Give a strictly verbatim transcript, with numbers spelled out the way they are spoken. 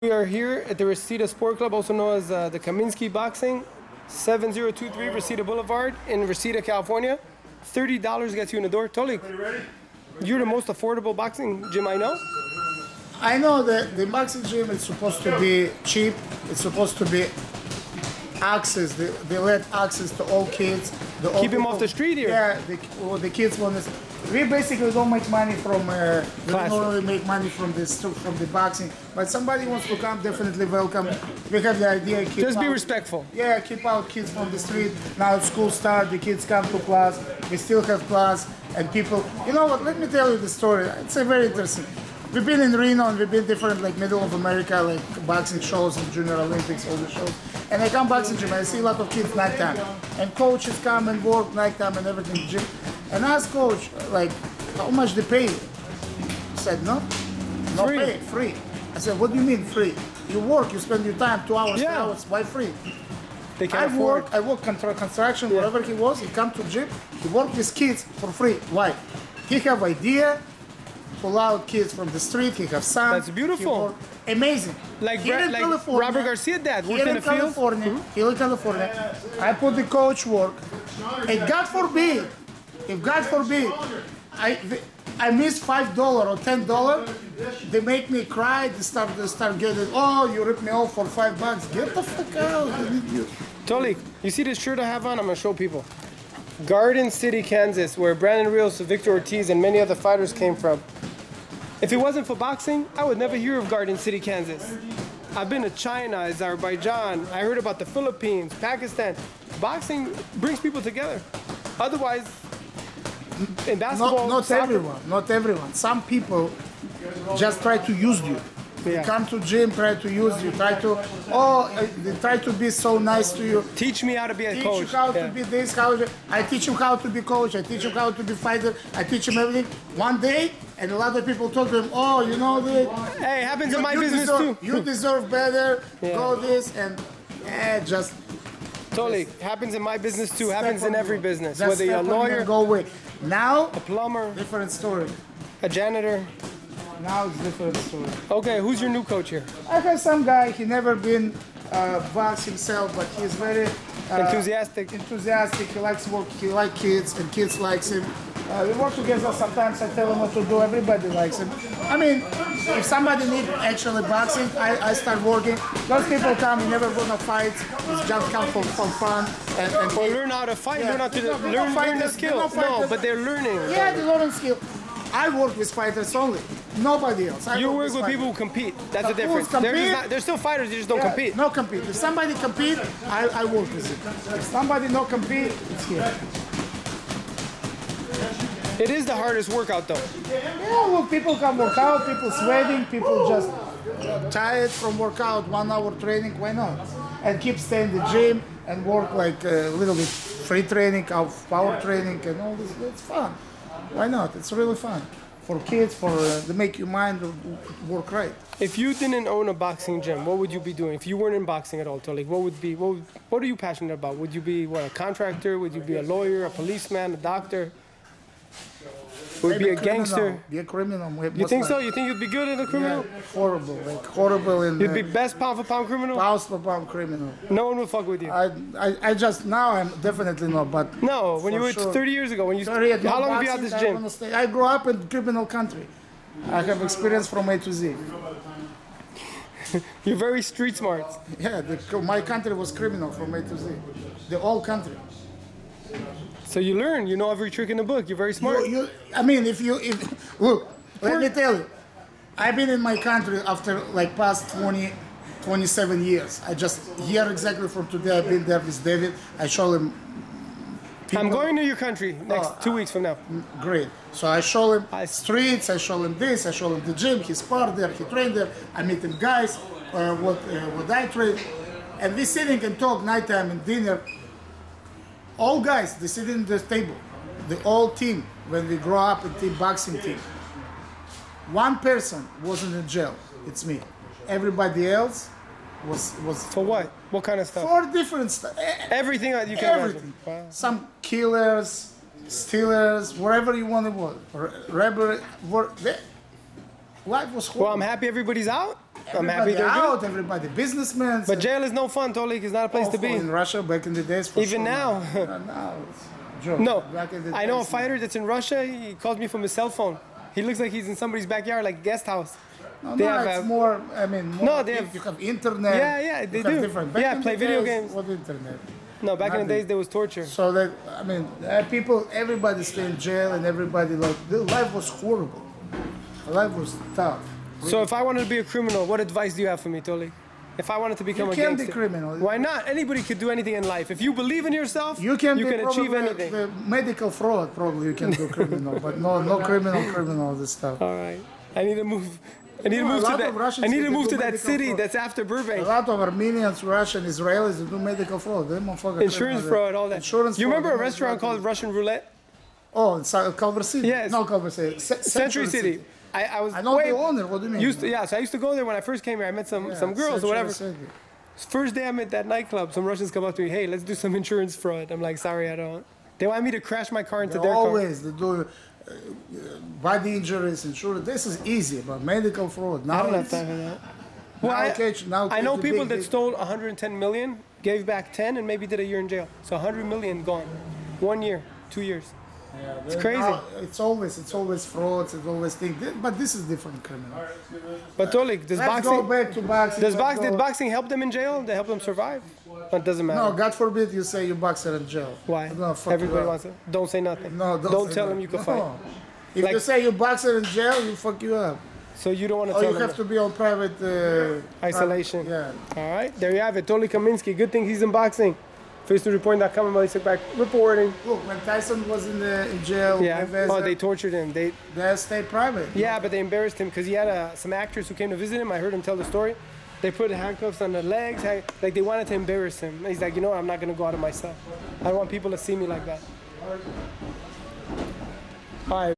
We are here at the Reseda Sport Club, also known as uh, the Kamisky Boxing, seven zero two three Reseda Boulevard in Reseda, California. thirty dollars gets you in the door. Tolik, you're the most affordable boxing gym I know. I know that the boxing gym is supposed to be cheap. It's supposed to be access. They, they let access to all kids. The Keep them off the street here. Yeah, the, well, the kids want to. We basically don't make money from. Uh, we don't really make money from this from the boxing. But somebody wants to come, definitely welcome. We have the idea. Keep Just be out, respectful. Yeah, keep out kids from the street. Now school start. The kids come to class. We still have class, and people. You know what? Let me tell you the story. It's a very interesting. We've been in Reno and we've been different, like middle of America, like boxing shows and Junior Olympics, all the shows. And I come boxing gym, I see a lot of kids nighttime. And coaches come and work nighttime and everything in the gym. And I asked coach, like, how much they pay you? He said, no, no free. pay, free. I said, what do you mean free? You work, you spend your time, two hours, yeah. three hours, why free? They can't I afford. work, I work contra construction, yeah. wherever he was, he come to gym, he work with kids for free. Why? He have idea, pull out kids from the street, he have son. That's beautiful. Amazing. Like, here in like California, Robert Garcia dad, worked here in in the field. California, mm-hmm. Here in California, I put the coach work, and God forbid, if God forbid, I I miss five dollars or ten dollars, they make me cry, they start, they start getting, oh, you ripped me off for five bucks, get the fuck out. Tolik, you see this shirt I have on? I'm gonna show people. Garden City, Kansas, where Brandon Rios, Victor Ortiz, and many other fighters came from. If it wasn't for boxing, I would never hear of Garden City, Kansas. I've been to China, Azerbaijan, I heard about the Philippines, Pakistan. Boxing brings people together. Otherwise, in basketball, Not, not soccer, everyone, not everyone. Some people just try to use you. They yeah. come to gym, try to use you, try to, oh, they try to be so nice to you. Teach me how to be a teach coach. Teach you how yeah. to be this, how to, I teach him how to be coach, I teach him how to be fighter, I teach him everything. One day, and a lot of people told him, oh, you know, the, hey, it happens you, in my you business deserve, too. You deserve better, yeah. go this, and eh, just. Totally, happens in my business too, happens in every business. Just Whether you're a lawyer, go away. Now, a plumber, different story. a janitor. Now it's different story. Okay, who's your new coach here? I have some guy, he never been uh, box himself, but he's very uh, enthusiastic. Enthusiastic. He likes work. He likes kids, and kids likes him. Uh, we work together. Sometimes I tell him what to do. Everybody likes him. I mean, if somebody needs actually boxing, I, I start working. Those people come. You never gonna fight. It's just come for, for fun and, and or learn how to fight. Yeah, learn how to no, learn, no learn the fighters, skill. no, no, but they're learning. Yeah, they learn skill. I work with fighters only. Nobody else. I you work, work with, with people who compete. That's the the difference. compete, They're, just not, they're still fighters. They just don't yeah, compete. No compete. If somebody compete, I, I work with it. If somebody not compete, it's here. It is the hardest workout though. Yeah, well, people come work out, people sweating, people just tired from workout, one hour training, why not? And keep staying in the gym and work like a little bit free training, power training and all this. It's fun. Why not? It's really fun. For kids, for uh, to make your mind work right. If you didn't own a boxing gym, what would you be doing? If you weren't in boxing at all, Tolik, what would be? What, would, what are you passionate about? Would you be what, a contractor? Would you be a lawyer, a policeman, a doctor? Would be a, a gangster? Be a criminal. You think so? You think you'd be good at a criminal? Yeah, horrible, like horrible. In, you'd be best pound for pound criminal? Pound for pound criminal. No one will fuck with you. I, I, I just now I'm definitely not. But no, when you were sure. thirty years ago, when you thirty, how no long have you had this gym? Stay. I grew up in criminal country. I have experience from A to Z. You're very street smart. Yeah, the, my country was criminal from A to Z. The whole country. So you learn, you know every trick in the book. You're very smart. You, you, I mean, if you, if, look, let me tell you, I've been in my country after like past twenty, twenty-seven years. I just, here exactly from today, I've been there with David. I show him people. I'm going to your country next oh, two weeks from now. Great. So I show him streets, I show him this, I show him the gym, he sparred there, he trained there. I meet him guys, uh, what, uh, what I train. And we sitting and talk nighttime and dinner. All guys, they sit in the table, the whole team, when we grow up in team boxing team. One person wasn't in jail, it's me. Everybody else was... was For what? What kind of stuff? For different stuff. Everything that you can Everything. Wow. Some killers, stealers, whatever you want to work. Rebel, work. Life was horrible. Well, I'm happy everybody's out. I'm happy they're out, good. everybody businessmen. But jail is no fun, Tolik. It's not a place oh, to be. In Russia, back in the days, for Even sure, now. uh, now it's a joke. No, Back in the I know a days, fighter that's in Russia. He calls me from his cell phone. He looks like he's in somebody's backyard, like a guest house. No, They no, have it's a- more. I mean, more, No, they have- you have internet. Yeah, yeah, they you have do. Different. Back Yeah, in play the video days, games. What internet? No, back in the Nothing. days there was torture. So that I mean, uh, people, everybody stay in jail, and everybody like the life was horrible. The life was tough. So if I wanted to be a criminal, what advice do you have for me, Tolik? If I wanted to become You a can be gangster, criminal. why not? Anybody could do anything in life. If you believe in yourself, You can, you be can achieve probably anything. The medical fraud, probably you can do criminal, but no, no criminal, criminal, this stuff. All right, I need to move. I need to No, a move to lot that. of Russians I need to can move do to that medical city fraud. that's after A Burbank. lot of Armenians, Russian, Israelis they do medical fraud. They motherfucker Insurance criminal. fraud, all that. Insurance you fraud, remember a they restaurant do- called Russian Roulette? Oh, it's uh, Culver City. Yes. No, Culver City. C- Century City. I, I was I know way, the owner. What do you mean? used to, yeah, so I used to go there when I first came here. I met some, Yeah, some girls or Century whatever. City. First day I'm at that nightclub, some Russians come up to me, hey, let's do some insurance fraud. I'm like, sorry, I don't. They want me to crash my car into They their car. always they do uh, body injuries, insurance. This is easy, but medical fraud. Now I don't have it's, time for that. Well, now I, catch- now I know catch the people big- that big- stole one hundred ten million, gave back ten, and maybe did a year in jail. So one hundred million gone. One year, two years. Yeah, It's they- crazy. now it's always it's always frauds. It's always things. But this is different criminal. But Tolik, does Let's boxing, go back to boxing. does Let's box, go- did boxing help them in jail? Did it help them survive? It doesn't matter. No, God forbid you say you boxer in jail. Why? I'm gonna fuck you Everybody up. wants to. Don't say nothing. No, don't, Don't say tell that. them you can No. fight. If Like- you say you boxer in jail, you fuck you up. So you don't want to Or tell you them. have to be on private uh, Isolation. private- yeah. All right, there you have it. Tolik Kaminsky. Good thing he's in boxing. face news reporting dot com and Elie Seckbach reporting. Look, when Tyson was in the in jail, Yeah. Mayweather, Oh, they tortured him. They. they stayed private. Yeah, but they embarrassed him because he had uh, some actors who came to visit him. I heard him tell the story. They put handcuffs on the legs, ha- like they wanted to embarrass him. He's like, you know what, I'm not gonna go out of myself. I don't want people to see me like that. All right.